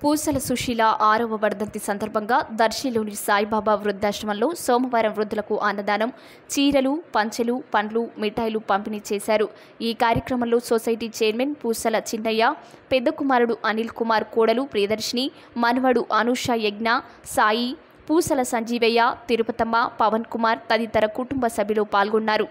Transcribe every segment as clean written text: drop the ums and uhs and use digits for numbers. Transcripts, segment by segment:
పూసల సుశీల 6వ వర్ధంతి సందర్భంగా దర్శిలోని సాయిబాబా వృద్ధాశ్రమంలో సోమవారం వృద్ధులకు అన్నదానం, చీరలు, పంచెలు, పండ్లు, మిఠాయిలు పంపిణీ చేశారు. ఈ కార్యక్రమంలో సొసైటీ చైర్మన్ పూసల చిన్నయ్య, పెద్ద కుమారుడు అనిల్ కుమార్, కోడలు ప్రియదర్శిని, మనవడు అనూష యజ్ఞ, సాయి, పూసల సంజీవయ్య, తిరుపతమ్మ, పవన్ కుమార్ తదితర కుటుంబ సభ్యులు పాల్గొన్నారు.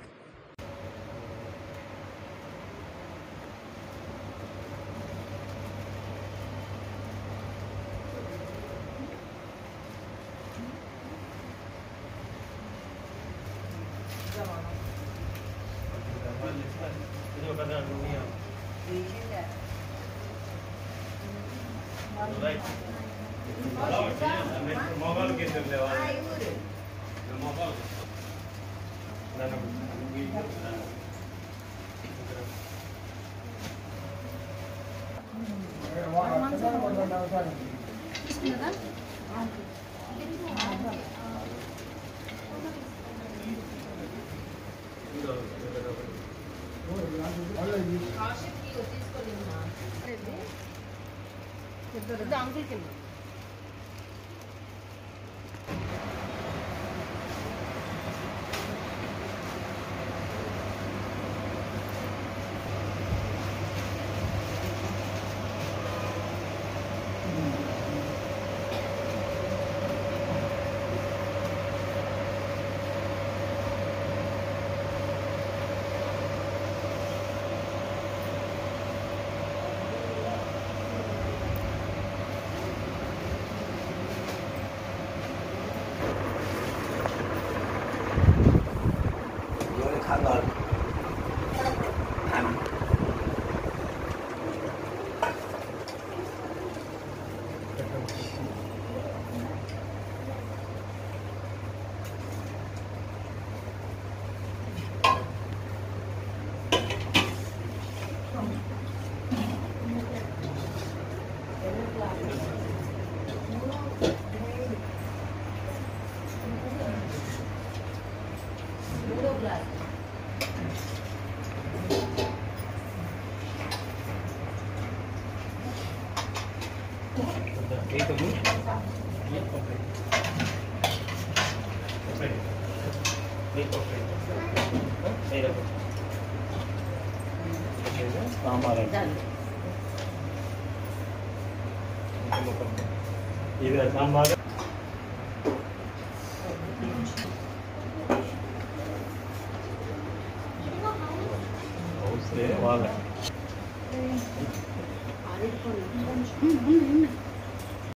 सांबार वाला